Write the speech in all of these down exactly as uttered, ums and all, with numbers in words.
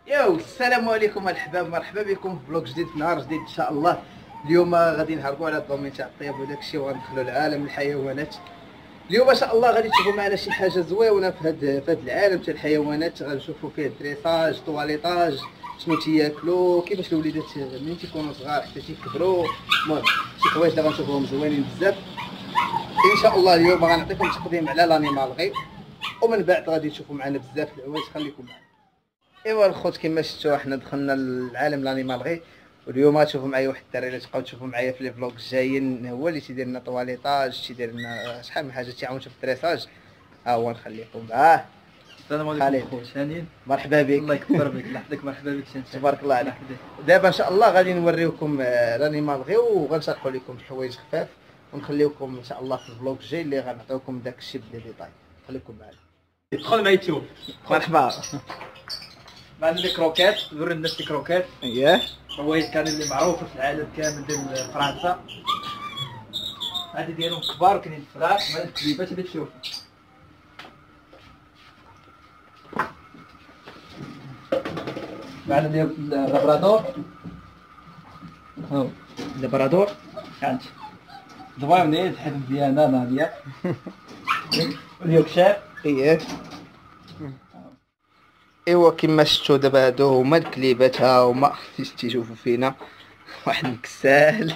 ياو السلام عليكم الحباب، مرحبا بكم في فلوق جديد في نهار جديد ان شاء الله. اليوم غادي نهربوا على الدومين تاع الطياب وداك الشيء وغندخلوا لعالم الحيوانات. اليوم ان شاء الله غادي تشوفوا معنا شي حاجه زويونه في هذا في هذا العالم تاع الحيوانات. غنشوفوا فيه دريساج، طواليطاج، شنو تياكلوا، كيفاش الوليدات ملي تيكونوا صغار حتى تيكبروا. المهم شي حوايج اللي غنشوفوهم زوينين بزاف ان شاء الله. اليوم غنعطيكم تقديم على لانيمالغي ومن بعد غادي تشوفوا معنا بزاف الحوايج. خليكم معنا. ايوا الخوت كما شفتوا حنا دخلنا للعالم لانيمالغي، واليوم غتشوفوا معايا واحد الدري اللي تبقاو تشوفوا معايا في لي فلوق الجايين. هو اللي تيدير لنا طواليطاج، تيدير لنا شحال من حاجه، تيعاوننا في الدريساج. ها هو نخليكم معاه. السلام عليكم خويا شانين، مرحبا بك. الله يكبر بك لحظك. مرحبا بك شانين، تبارك الله عليك. دابا ان شاء الله غادي نوريوكم لانيمالغي وغنشرحوا لكم حوايج خفاف، ونخليوكم ان شاء الله في الفلوق الجاي اللي غنعطيوكم داك الشيء بدي ديتاي. خليكم معايا. ادخل معايا تشوف. مرحبا. معنا لي كروكيت، نوري الناس لي كروكيت. اييه حوايج كان اللي معروفه في العالم كامل ديال فرنسا. هادي ديالهم كبار، كاينين الفراخ مع الكليبات اللي تشوف. معنا ديال اللابرادور. هاو اللابرادور عندي زوينين الحجم ديالنا ناريه. واليوركشاير. اييه ايوا كما شفتوا دابا هادو هما الكليبات. ها هما تيشوفوا فينا واحد مكسال.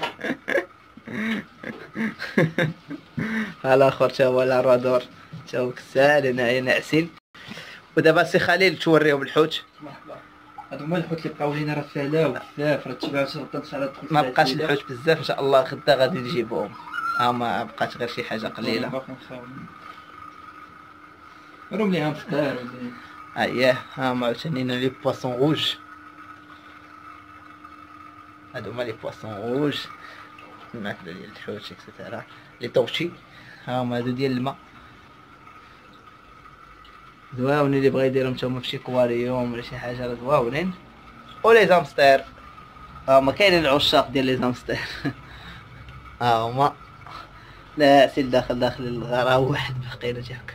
ها الاخر تا هو لابرادور تا هو كسال هنايا ناعسين. ودابا سي خليل توريهم الحوت. مرحبا. هادو هما الحوت اللي بقاو لينا راه فالاو بزاف، راه تبعات غدا ان شاء الله تدخل. ما بقاش الحوت بزاف ان شاء الله، غدا غادي نجيبوهم. ها ما بقات غير شي حاجه قليله. باقي نخاو روم ليها مفطار. اييه ها هما عاوتاني لي بواسون روج. هادو هما لي بواسون روج، الماكله ديال الحوت اكسيتيرا. لي طوشي ها هما هادو ديال الماء زواونين، اللي بغا يديرهم نتوما فشي كواريوم ولا شي حاجه راه زواونين. ولي زامستير ها هما كاينين العشاق ديال لي زامستير. ها هما لا سير داخل داخل الغار واحد باقي راه هكا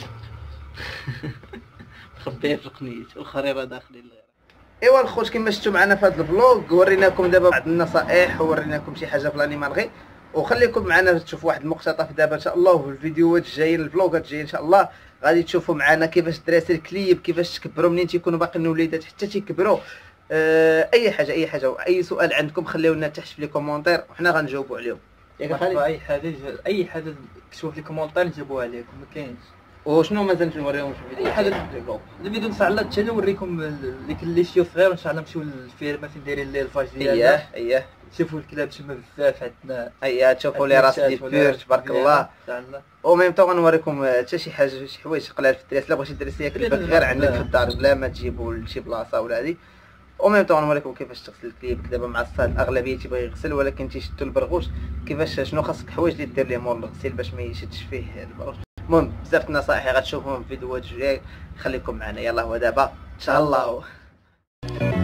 مخبيه في القنيت والخريره داخل الغار. ايوا الخوت كما شفتوا معنا في هذا الفلوق وريناكم دابا بعض النصائح ووريناكم شي حاجه في لانيمالغي، وخليكم معنا تشوفوا واحد المقتطف دابا ان شاء الله. وفي الفيديوهات الجايين الفلوقات الجايين ان شاء الله غادي تشوفوا معنا كيفاش دراسي الكليب، كيفاش تكبروا منين تيكونوا باقيين الوليدات حتى تيكبروا. أه اي حاجه اي حاجه اي سؤال عندكم خليوه لنا تحت في لي كومونتير وحنا غنجاوبوا عليهم. ياك خالد اي حاجه اي حاجه كتبوا في لي كومونتير نجاوبوها عليكم ما كاينش. وشنو مازال نوريهم في الفيديو؟ اي حاجه الفيديو ان شاء الله حتى نوريكم ديك اللي شيو صغير ان شاء الله نمشيو للفيرما فين دايرين ليه الفاج ديالنا. اييه اييه شوفوا الكلاب تما بزاف عندنا. اييه تشوفوا لي راس ديال بير تبارك الله ان شاء الله. وميم طون غنوريكم حتى شي حاجه شي حوايج قلال في الدراسه. الا بغيتي دراسه ياكلك غير عندك في الدار بلا ما تجيبو لشي بلاصه ولا هادي. وميم طون غنوريكم كيفاش تغسل الكليب. دابا مع الصاد الاغلبيه تيبغي يغسل ولكن تيشدوا البرغوش، كيفاش شنو خاصك الحوايج اللي دير ليه مور الغسيل باش ما يشدش فيه البرغوش. المهم بزاف النصائح غتشوفوهم في الفيديوهات الجايه، خليكم معنا. يلاه ودابا ان شاء الله